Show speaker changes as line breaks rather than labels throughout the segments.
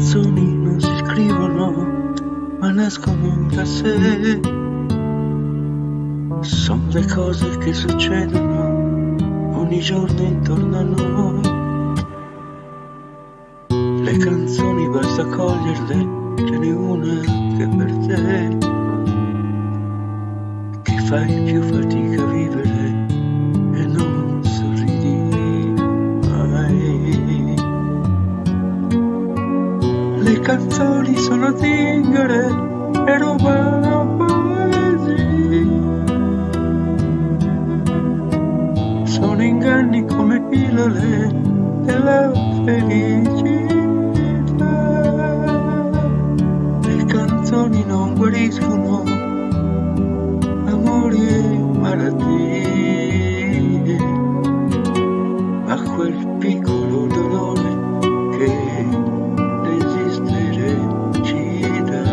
canzoni non si scrivono, ma nascono da sé. Sono le cose che succedono ogni giorno intorno a noi. Le canzoni basta coglierle, ce n'è una che per te, che fai più fatica a vivere e non sorridi mai. Le canzoni sono zingare e rubano poesie, sono inganni come pillole della felicità. Le canzoni non guariscono amori e malattie, ma quel piccolo dolore che resistere ci dà.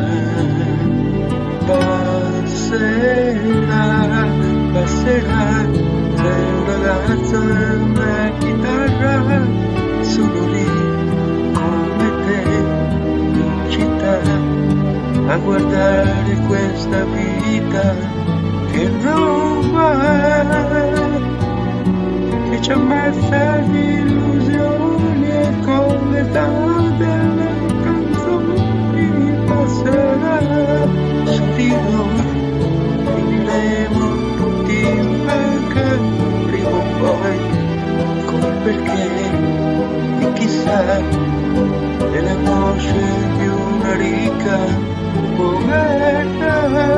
Passerà, passerà, sei un ragazzo e una chitarra, sono lì come te in città a guardare questa vita che non va, che ci ammazza di illusioni e con l'età delle canzoni passerà su di noi, finiremo tutti in banca prima o poi, col perché e chissà delle angosce di una ricca povertà,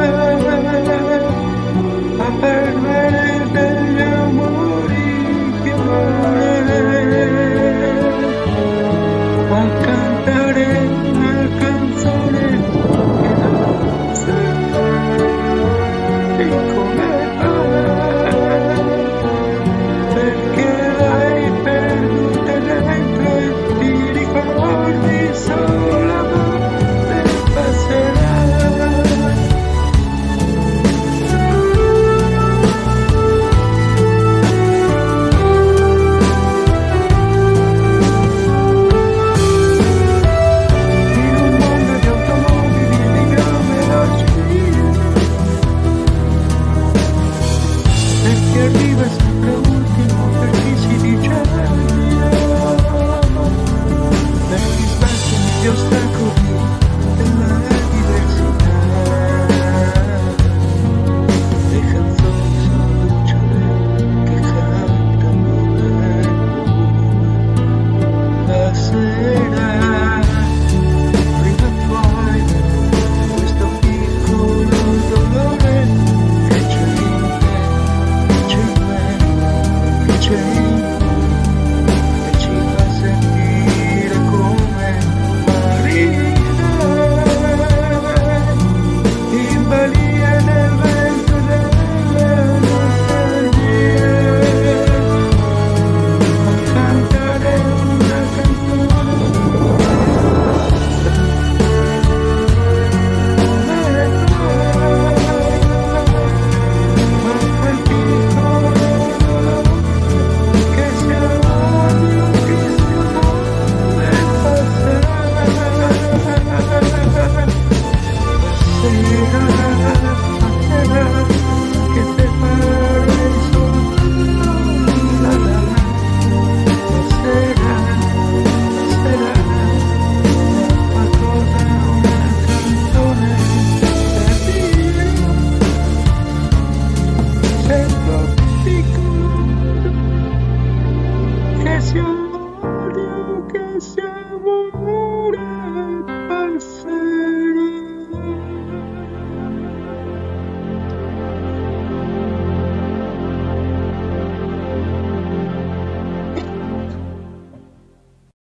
a perdere degli amori che vuole, a cantare una canzone che non sa di come va, perché l'hai perduta dentro e ti ricordi solamente passerà. Perché arriva sempre uno